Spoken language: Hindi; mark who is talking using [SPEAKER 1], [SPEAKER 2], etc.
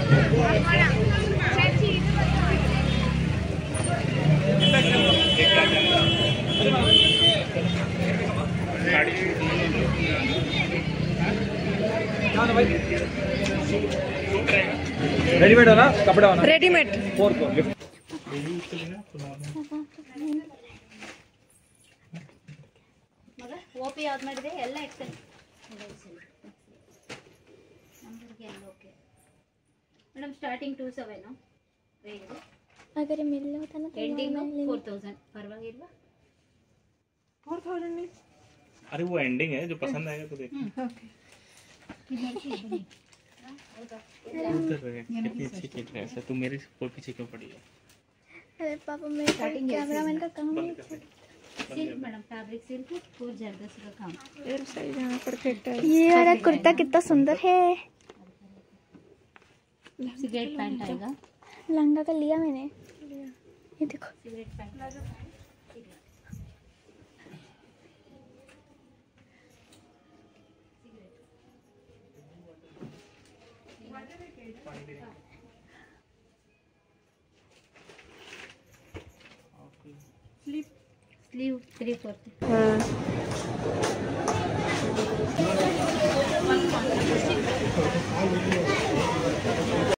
[SPEAKER 1] रेडीमेड ना कपड़ा
[SPEAKER 2] रेडीमेड
[SPEAKER 1] 4 को
[SPEAKER 3] ಓಪಿ ಯಾವ್ದು ಮಾಡಿದೆ ಎಲ್ಲ Excel okay madam starting 27 range
[SPEAKER 4] अगर मिल होता ना तो
[SPEAKER 3] ಎಂಡಿಂಗ್ 4000 ಪರವಾಗಿಲ್ವಾ
[SPEAKER 2] 4000 नहीं।
[SPEAKER 5] अरे वो एंडिंग है, जो पसंद आएगा तो देखना। उधर कितनी अच्छी चीज है, ऐसा तू मेरे को पीछे क्यों पड़ी है?
[SPEAKER 4] अरे पापा मेरे कैमरामैन का काम है।
[SPEAKER 3] सिल्क मैडम फैब्रिक सिल्क पूरा जबरदस्त का काम।
[SPEAKER 2] यार सही जगह परफेक्ट है।
[SPEAKER 4] ये वाला कुर्ता कितना सुंदर है।
[SPEAKER 3] सिगरेट पैंट आएगा,
[SPEAKER 4] लहंगा का लिया मैंने, ये देखो
[SPEAKER 3] सिगरेट पैंट स्लीव 3/4